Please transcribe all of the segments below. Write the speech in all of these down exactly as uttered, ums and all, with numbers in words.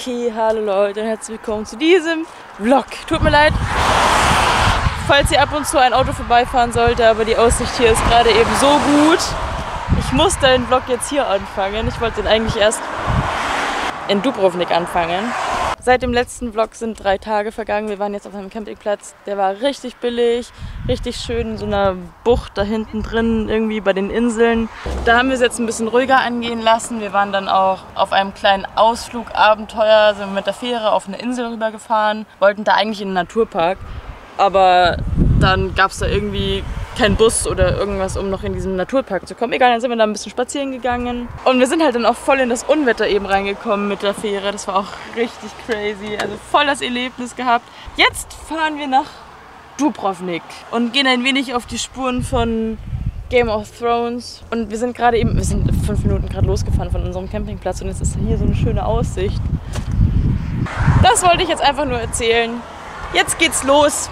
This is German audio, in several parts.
Okay, hallo Leute und herzlich willkommen zu diesem Vlog. Tut mir leid, falls ihr ab und zu ein Auto vorbeifahren sollte, aber die Aussicht hier ist gerade eben so gut. Ich muss den Vlog jetzt hier anfangen. Ich wollte den eigentlich erst in Dubrovnik anfangen. Seit dem letzten Vlog sind drei Tage vergangen. Wir waren jetzt auf einem Campingplatz. Der war richtig billig, richtig schön in so einer Bucht da hinten drin, irgendwie bei den Inseln. Da haben wir es jetzt ein bisschen ruhiger angehen lassen. Wir waren dann auch auf einem kleinen Ausflugabenteuer, sind mit der Fähre auf eine Insel rübergefahren, wollten da eigentlich in den Naturpark. Aber dann gab es da irgendwie keinen Bus oder irgendwas, um noch in diesen Naturpark zu kommen. Egal, dann sind wir da ein bisschen spazieren gegangen. Und wir sind halt dann auch voll in das Unwetter eben reingekommen mit der Fähre. Das war auch richtig crazy. Also voll das Erlebnis gehabt. Jetzt fahren wir nach Dubrovnik und gehen ein wenig auf die Spuren von Game of Thrones. Und wir sind gerade eben, wir sind fünf Minuten gerade losgefahren von unserem Campingplatz und jetzt ist hier so eine schöne Aussicht. Das wollte ich jetzt einfach nur erzählen. Jetzt geht's los.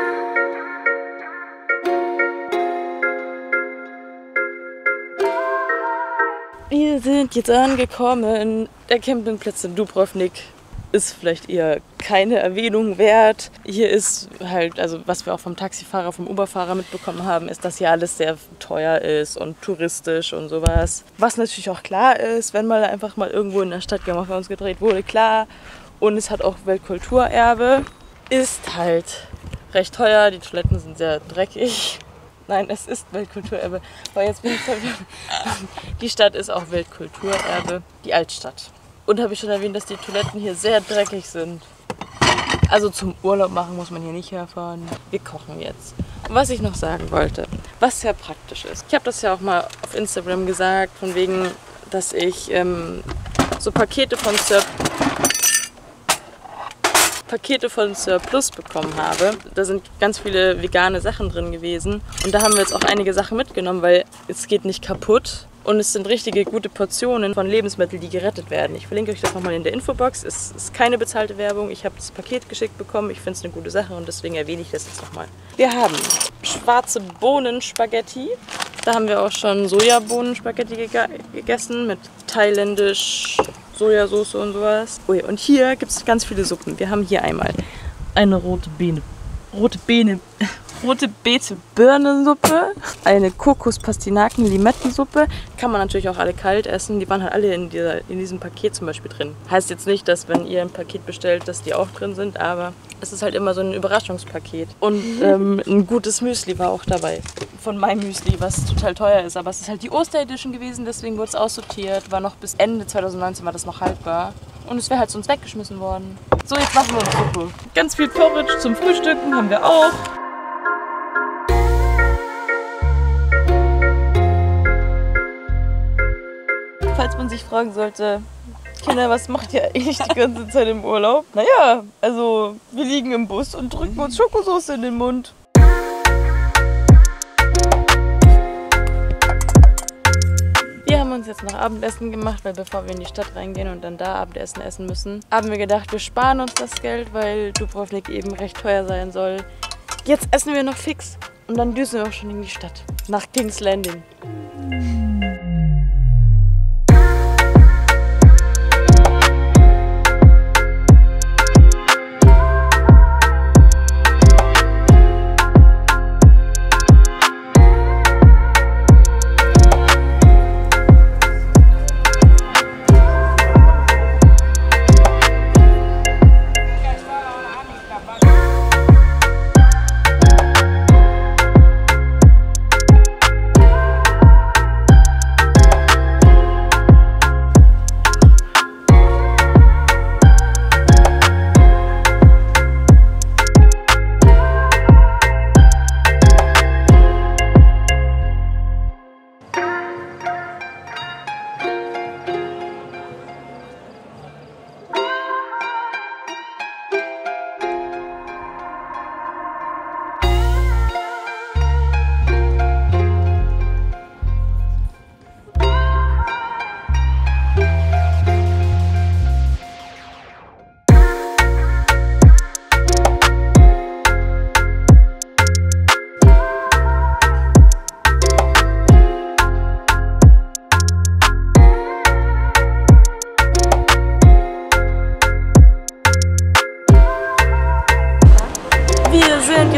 Wir sind jetzt angekommen. Der Campingplatz in Dubrovnik ist vielleicht eher keine Erwähnung wert. Hier ist halt, also was wir auch vom Taxifahrer, vom Uberfahrer mitbekommen haben, ist, dass hier alles sehr teuer ist und touristisch und sowas. Was natürlich auch klar ist, wenn mal einfach mal irgendwo in der Stadt Game of Thrones gedreht wurde, klar. Und es hat auch Weltkulturerbe. Ist halt recht teuer, die Toiletten sind sehr dreckig. Nein, es ist Weltkulturerbe. Aber jetzt bin ich verwirrt. Die Stadt ist auch Weltkulturerbe, die Altstadt. Und habe ich schon erwähnt, dass die Toiletten hier sehr dreckig sind. Also zum Urlaub machen muss man hier nicht herfahren. Wir kochen jetzt. Und was ich noch sagen wollte, was sehr praktisch ist. Ich habe das ja auch mal auf Instagram gesagt, von wegen, dass ich ähm, so Pakete von Sir Pakete von Sir Plus bekommen habe. Da sind ganz viele vegane Sachen drin gewesen. Und da haben wir jetzt auch einige Sachen mitgenommen, weil es geht nicht kaputt. Und es sind richtige gute Portionen von Lebensmitteln, die gerettet werden. Ich verlinke euch das nochmal in der Infobox. Es ist keine bezahlte Werbung. Ich habe das Paket geschickt bekommen. Ich finde es eine gute Sache und deswegen erwähne ich das jetzt nochmal. Wir haben schwarze Bohnen-Spaghetti. Da haben wir auch schon Sojabohnen-Spaghetti geg gegessen mit thailändisch Sojasauce und sowas. Ui, und hier gibt es ganz viele Suppen. Wir haben hier einmal eine rote Beene, rote Beene, rote Beete Birnensuppe, eine Kokos-Pastinaken-Limettensuppe. Kann man natürlich auch alle kalt essen. Die waren halt alle in, dieser, in diesem Paket zum Beispiel drin. Heißt jetzt nicht, dass wenn ihr ein Paket bestellt, dass die auch drin sind, aber es ist halt immer so ein Überraschungspaket. Und ähm, ein gutes Müsli war auch dabei. Von meinem Müsli, was total teuer ist. Aber es ist halt die Osteredition gewesen, deswegen wurde es aussortiert. War noch bis Ende zweitausendneunzehn war das noch haltbar. Und es wäre halt sonst weggeschmissen worden. So, jetzt machen wir uns Suppe. Ganz viel Porridge zum Frühstücken haben wir auch. Falls man sich fragen sollte, Kinder, was macht ihr eigentlich die ganze Zeit im Urlaub? Naja, also wir liegen im Bus und drücken uns Schokosauce in den Mund. Wir haben uns jetzt noch Abendessen gemacht, weil bevor wir in die Stadt reingehen und dann da Abendessen essen müssen, haben wir gedacht, wir sparen uns das Geld, weil Dubrovnik eben recht teuer sein soll. Jetzt essen wir noch fix und dann düsen wir auch schon in die Stadt, nach King's Landing.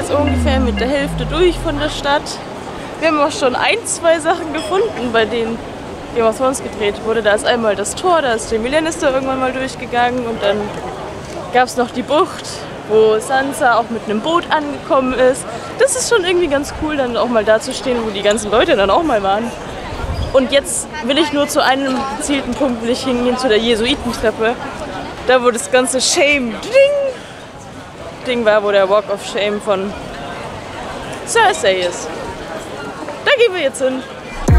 jetzt ungefähr mit der Hälfte durch von der Stadt. Wir haben auch schon ein, zwei Sachen gefunden, bei denen Game of Thrones gedreht wurde. Da ist einmal das Tor, da ist Jaime Lannister irgendwann mal durchgegangen und dann gab es noch die Bucht, wo Sansa auch mit einem Boot angekommen ist. Das ist schon irgendwie ganz cool, dann auch mal da zu stehen, wo die ganzen Leute dann auch mal waren. Und jetzt will ich nur zu einem gezielten Punkt will ich hingehen, zu der Jesuitentreppe. Da wo das ganze Shame Ding, Ding war, wo der Walk of Shame von Cersei ist. Da gehen wir jetzt hin.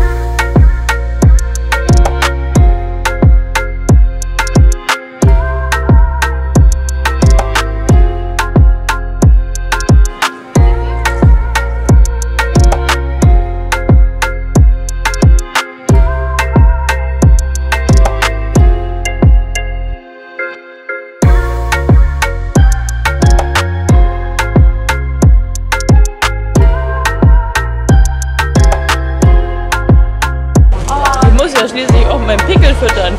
Schließlich auch meinen Pickel füttern.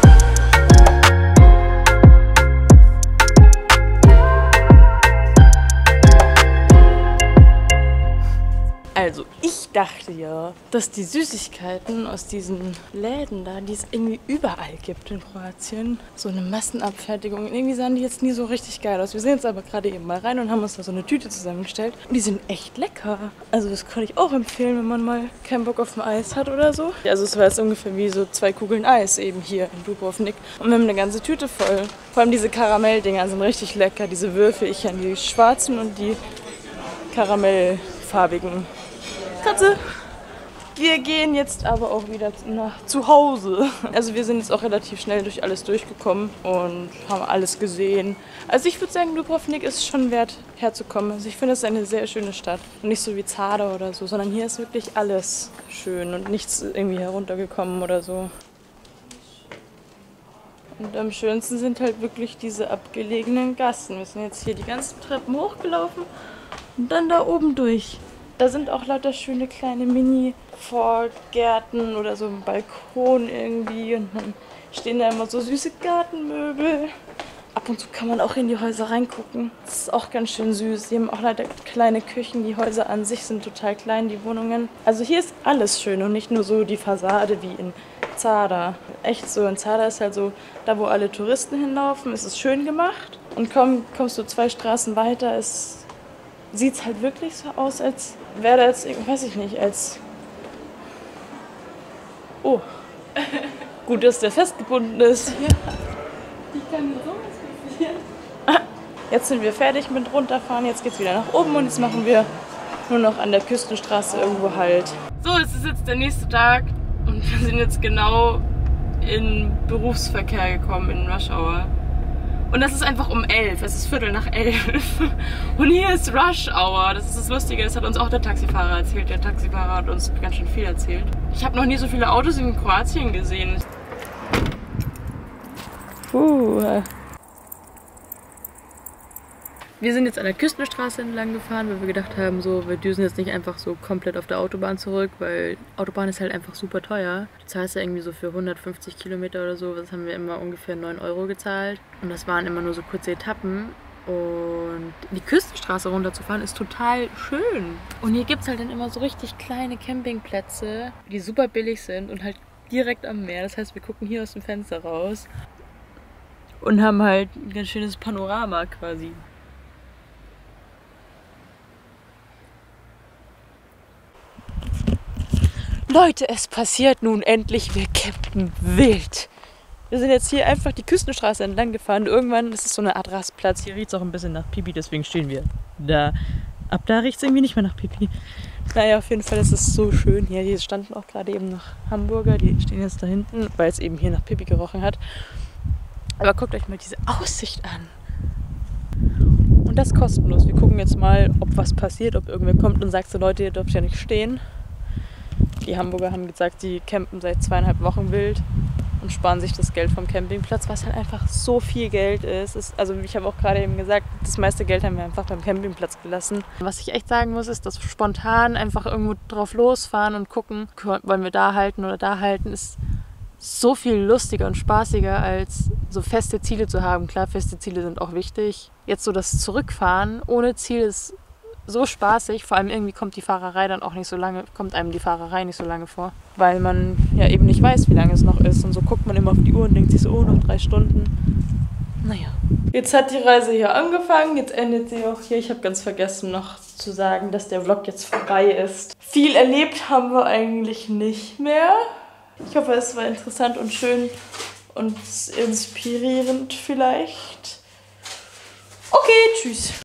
Also, ich dachte ja, dass die Süßigkeiten aus diesen Läden da, die es irgendwie überall gibt in Kroatien, so eine Massenabfertigung, irgendwie sahen die jetzt nie so richtig geil aus. Wir sind jetzt aber gerade eben mal rein und haben uns da so eine Tüte zusammengestellt. Und die sind echt lecker. Also das kann ich auch empfehlen, wenn man mal keinen Bock auf ein Eis hat oder so. Also es war jetzt ungefähr wie so zwei Kugeln Eis eben hier in Dubrovnik. Und wir haben eine ganze Tüte voll. Vor allem diese Karamelldinger sind richtig lecker. Diese Würfel, ich an die schwarzen und die karamellfarbigen. Katze. Wir gehen jetzt aber auch wieder nach zu Hause. Also wir sind jetzt auch relativ schnell durch alles durchgekommen und haben alles gesehen. Also ich würde sagen, Dubrovnik ist schon wert herzukommen. Also ich finde es eine sehr schöne Stadt. Und nicht so wie Zadar oder so, sondern hier ist wirklich alles schön und nichts irgendwie heruntergekommen oder so. Und am schönsten sind halt wirklich diese abgelegenen Gassen. Wir sind jetzt hier die ganzen Treppen hochgelaufen und dann da oben durch. Da sind auch lauter schöne kleine Mini-Vorgärten oder so ein Balkon irgendwie und dann stehen da immer so süße Gartenmöbel. Ab und zu kann man auch in die Häuser reingucken. Das ist auch ganz schön süß. Die haben auch leider kleine Küchen. Die Häuser an sich sind total klein, die Wohnungen. Also hier ist alles schön und nicht nur so die Fassade wie in Zadar. Echt so, in Zadar ist halt so, da wo alle Touristen hinlaufen, ist es schön gemacht. Und komm, kommst du zwei Straßen weiter, ist sieht es halt wirklich so aus, als wäre da jetzt, weiß ich nicht, als... Oh. Gut, dass der festgebunden ist. Ja. Wie kann mir sowas passieren? Jetzt sind wir fertig mit runterfahren, jetzt geht's wieder nach oben und jetzt machen wir nur noch an der Küstenstraße irgendwo Halt. So, es ist jetzt der nächste Tag und wir sind jetzt genau in Berufsverkehr gekommen, in Rush Hour. Und das ist einfach um elf, es ist Viertel nach elf. Und hier ist Rush Hour. Das ist das Lustige, das hat uns auch der Taxifahrer erzählt. Der Taxifahrer hat uns ganz schön viel erzählt. Ich habe noch nie so viele Autos in Kroatien gesehen. Puh. Wir sind jetzt an der Küstenstraße entlang gefahren, weil wir gedacht haben, so, wir düsen jetzt nicht einfach so komplett auf der Autobahn zurück, weil Autobahn ist halt einfach super teuer. Du zahlst ja irgendwie so für hundertfünfzig Kilometer oder so, das haben wir immer ungefähr neun Euro gezahlt. Und das waren immer nur so kurze Etappen. Und die Küstenstraße runterzufahren ist total schön. Und hier gibt es halt dann immer so richtig kleine Campingplätze, die super billig sind und halt direkt am Meer. Das heißt, wir gucken hier aus dem Fenster raus und haben halt ein ganz schönes Panorama quasi. Leute, es passiert nun endlich, wir campen wild. Wir sind jetzt hier einfach die Küstenstraße entlang gefahren. Irgendwann ist es so eine Art Rastplatz. Hier riecht es auch ein bisschen nach Pipi, deswegen stehen wir da. Ab da riecht es irgendwie nicht mehr nach Pipi. Naja, auf jeden Fall ist es so schön hier. Die standen auch gerade eben noch Hamburger, die stehen jetzt da hinten, weil es eben hier nach Pipi gerochen hat. Aber guckt euch mal diese Aussicht an. Und das kostenlos. Wir gucken jetzt mal, ob was passiert, ob irgendwer kommt und sagt so, Leute, ihr dürft ja nicht stehen. Die Hamburger haben gesagt, die campen seit zweieinhalb Wochen wild und sparen sich das Geld vom Campingplatz, was halt einfach so viel Geld ist. ist also ich habe auch gerade eben gesagt, das meiste Geld haben wir einfach beim Campingplatz gelassen. Was ich echt sagen muss, ist, dass spontan einfach irgendwo drauf losfahren und gucken, wollen wir da halten oder da halten, ist so viel lustiger und spaßiger, als so feste Ziele zu haben. Klar, feste Ziele sind auch wichtig. Jetzt so das Zurückfahren ohne Ziel ist so spaßig. Vor allem irgendwie kommt die Fahrerei dann auch nicht so lange, kommt einem die Fahrerei nicht so lange vor. Weil man ja eben nicht weiß, wie lange es noch ist. Und so guckt man immer auf die Uhr und denkt sich so, oh, noch drei Stunden. Naja. Jetzt hat die Reise hier angefangen, jetzt endet sie auch hier. Ich habe ganz vergessen noch zu sagen, dass der Vlog jetzt vorbei ist. Viel erlebt haben wir eigentlich nicht mehr. Ich hoffe, es war interessant und schön und inspirierend vielleicht. Okay, tschüss.